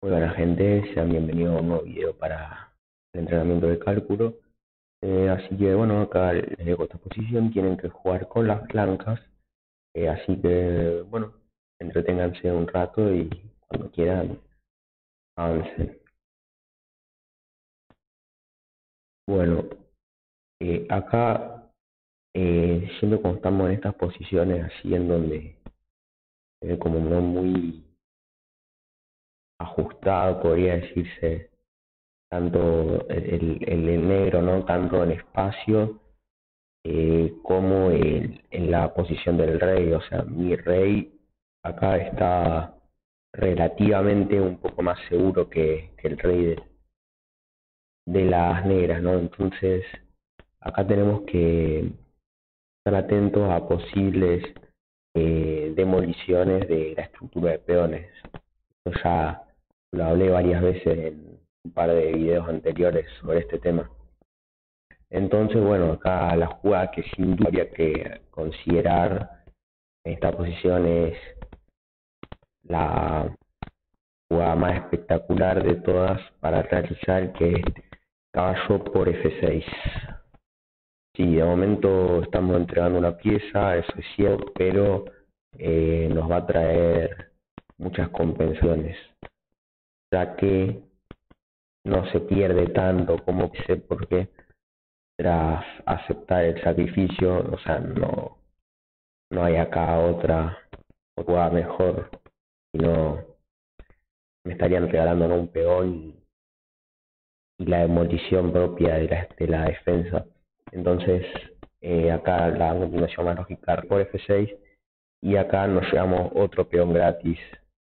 Muy buena gente, sean bienvenidos a un nuevo video para el entrenamiento de cálculo. Así que bueno, acá les dejo esta posición, tienen que jugar con las blancas, así que bueno, entreténganse un rato y cuando quieran avancen. Bueno, acá siempre como estamos en estas posiciones así en donde se ve como no muy ajustado, podría decirse, tanto el negro, ¿no? Tanto en espacio como en la posición del rey. O sea, mi rey acá está relativamente un poco más seguro que el rey de las negras, ¿no? Entonces, acá tenemos que estar atentos a posibles demoliciones de la estructura de peones. Yo ya lo hablé varias veces en un par de videos anteriores sobre este tema. Entonces, bueno, acá la jugada que sin duda habría que considerar en esta posición es la jugada más espectacular de todas para realizar, que es caballo por F6. Sí, de momento estamos entregando una pieza, eso es cierto, pero nos va a traer muchas compensaciones, ya que no se pierde tanto como sé, porque tras aceptar el sacrificio, o sea, no hay acá otra jugada mejor, sino me estarían regalando, ¿no?, un peón y la demolición propia de la defensa. Entonces, acá la continuación más lógica por F6, y acá nos llevamos otro peón gratis.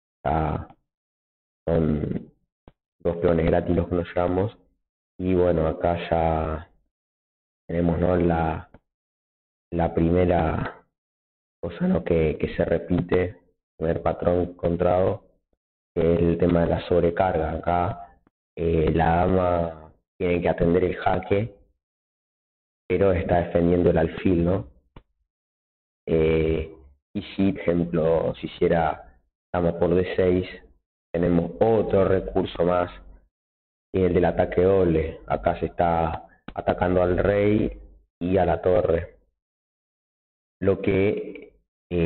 Son dos peones gratis los que nos llevamos, y bueno, acá ya tenemos, ¿no?, la primera cosa, ¿no?, que se repite, el primer patrón encontrado, que es el tema de la sobrecarga. Acá la dama tiene que atender el jaque, pero está defendiendo el alfil, ¿no? Y si, por ejemplo, si hiciera dama por D6, tenemos otro recurso más, que es el del ataque doble. Acá se está atacando al rey y a la torre. Lo que,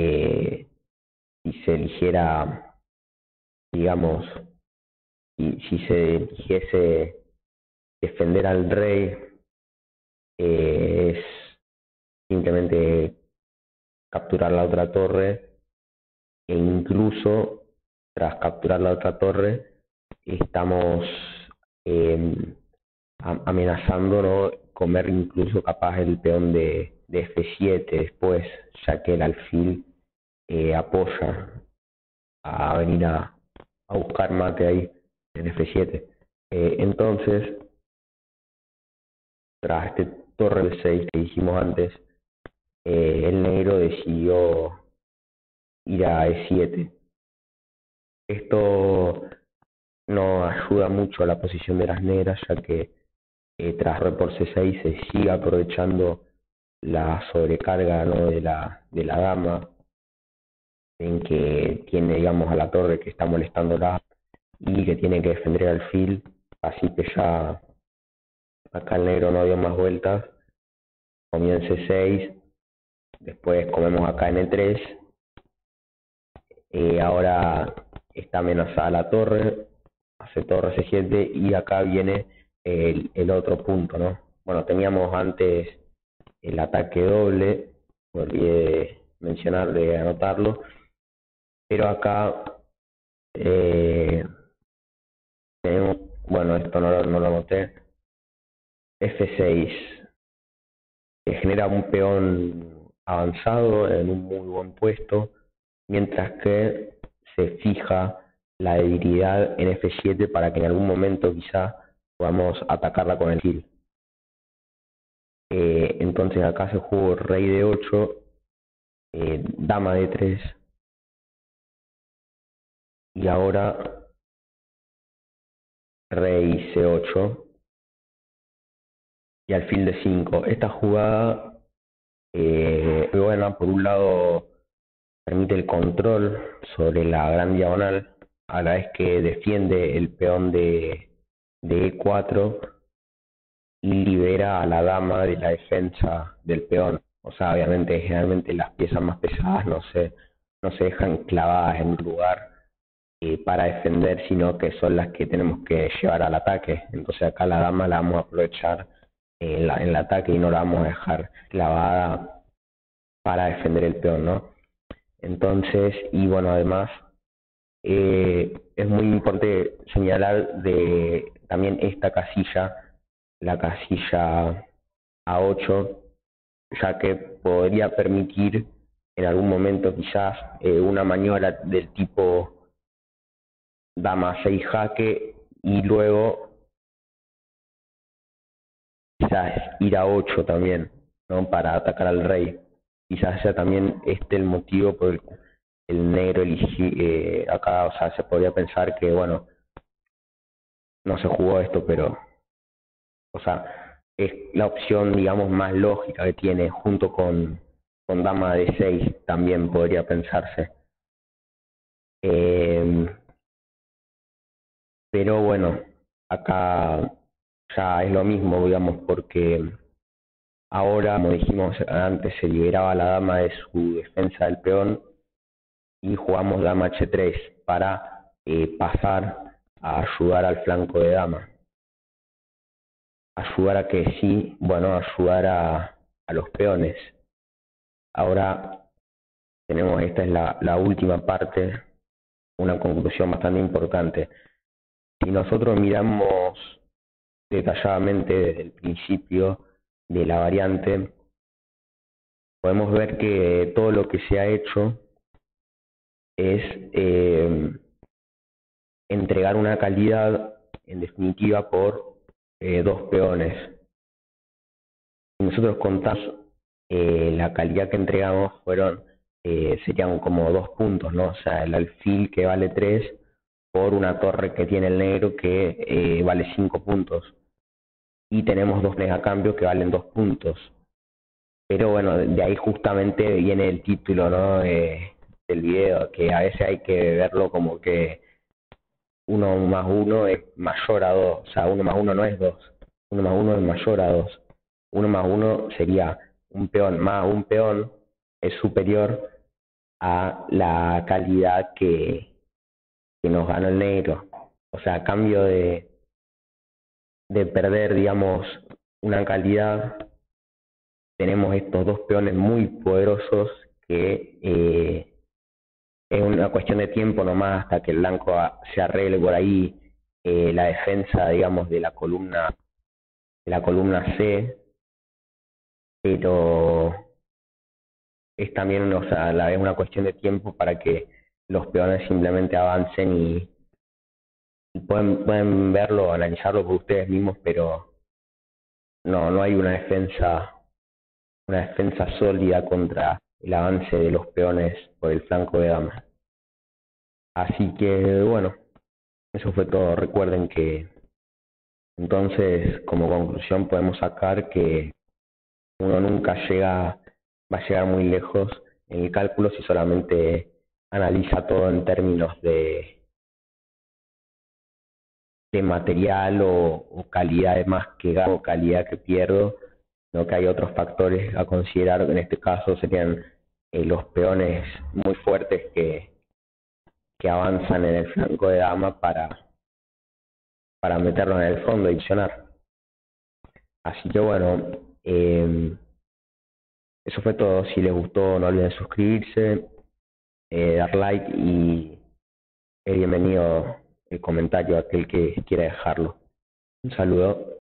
si se eligiera, digamos, si se eligiese defender al rey, es simplemente capturar la otra torre, e incluso tras capturar la otra torre estamos amenazando, ¿no?, comer incluso capaz el peón de F7 después, ya que el alfil apoya a venir a buscar mate ahí en F7. Entonces, tras este torre de 6 que dijimos antes, el negro decidió ir a E7. Esto no ayuda mucho a la posición de las negras, ya que tras re por C6 se sigue aprovechando la sobrecarga, ¿no?, de la dama, en que tiene, digamos, a la torre que está molestándola y que tiene que defender el alfil. Así que ya acá el negro no dio más vueltas, comienza C6, después comemos acá en E3, ahora está amenazada la torre, hace torre C7, y acá viene el otro punto, ¿no? Bueno, teníamos antes el ataque doble, me olvidé de mencionar, de anotarlo, pero acá tenemos, bueno, esto no lo anoté, F6, que genera un peón avanzado en un muy buen puesto, mientras que se fija la debilidad en F7 para que en algún momento quizá podamos atacarla con el alfil. Entonces acá se jugó rey de 8, dama de 3, y ahora rey C8 y alfil de 5. Esta jugada, bueno, por un lado permite el control sobre la gran diagonal, a la vez que defiende el peón de E4 y libera a la dama de la defensa del peón. O sea, obviamente, generalmente las piezas más pesadas no se dejan clavadas en un lugar para defender, sino que son las que tenemos que llevar al ataque. Entonces acá la dama la vamos a aprovechar en el ataque y no la vamos a dejar clavada para defender el peón, ¿no? Entonces, y bueno, además, es muy importante señalar de también esta casilla, la casilla A8, ya que podría permitir en algún momento quizás una maniobra del tipo dama 6 jaque y luego quizás ir a 8 también, ¿no? Para atacar al rey. Quizás sea también el motivo por el negro eligió acá, o sea, se podría pensar que, bueno, no se jugó esto, pero, o sea, es la opción, digamos, más lógica que tiene, junto con dama de 6 también podría pensarse. Pero bueno, acá ya es lo mismo, digamos, porque ahora, como dijimos antes, se liberaba la dama de su defensa del peón y jugamos dama H3 para pasar a ayudar al flanco de dama. Ayudar a que sí, bueno, ayudar a los peones. Ahora tenemos, esta es la última parte, una conclusión bastante importante. Si nosotros miramos detalladamente desde el principio de la variante, podemos ver que todo lo que se ha hecho es entregar una calidad, en definitiva, por dos peones. Si nosotros contamos la calidad que entregamos, serían como 2 puntos, ¿no? O sea, el alfil que vale 3 por una torre que tiene el negro que vale 5 puntos. Y tenemos 2 megacambios que valen 2 puntos. Pero bueno, de ahí justamente viene el título, ¿no? Del video, que a veces hay que verlo como que 1 más 1 es mayor a 2, o sea, 1 más 1 no es 2, 1 más 1 es mayor a 2. 1 más 1 sería un peón más un peón es superior a la calidad que nos ganó el negro. O sea, a cambio de perder, digamos, una calidad, tenemos estos dos peones muy poderosos que es una cuestión de tiempo nomás hasta que el blanco se arregle por ahí la defensa, digamos, de la columna C, pero es también, o sea, a la vez una cuestión de tiempo para que los peones simplemente avancen y pueden verlo, analizarlo por ustedes mismos, pero no hay una defensa sólida contra el avance de los peones por el flanco de dama. Así que bueno, eso fue todo. Recuerden que entonces, como conclusión, podemos sacar que uno nunca va a llegar muy lejos en el cálculo si solamente analiza todo en términos de material o calidad de más que gano o calidad que pierdo, no, que hay otros factores a considerar. En este caso serían los peones muy fuertes que avanzan en el flanco de dama para meterlos en el fondo y accionar. Así que bueno, eso fue todo. Si les gustó, no olviden suscribirse, dar like y es bienvenido el comentario a aquel que quiera dejarlo. Un saludo.